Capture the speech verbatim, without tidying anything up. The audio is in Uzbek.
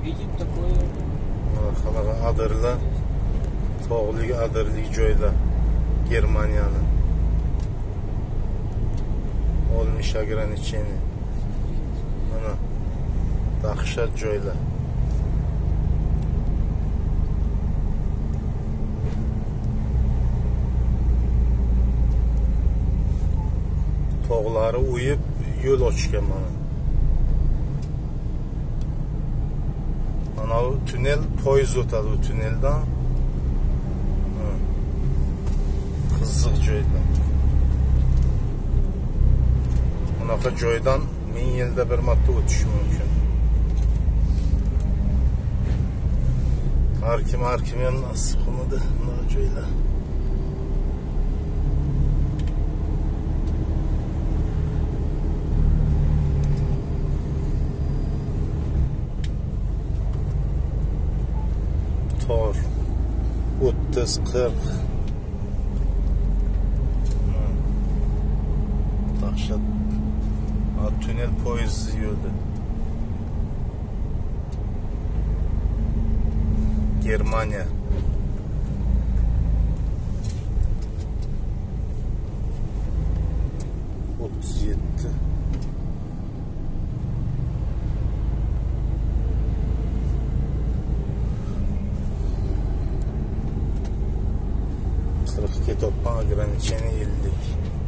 Видит такое. Qanaqa adirlar, tog'li adirli joylar Germaniyani. Olmuş ограничение. Mana dahshat joylar. Tog'lari uyib yo'l ochgan mana. Ana bu tünel poyez o'tadi, bu tüneldan. Qiziq joylar. Bunaqa joydan ming yilda bir marta o'tish mumkin. Har kim har kim ham nasib qilmadi bunaqa joylar. Tor o'ttiz qirq dahshat. Tünel poyez yo'li. Germaniya. o'ttiz yetti. qirq ikki to'ppan ограничение ellik.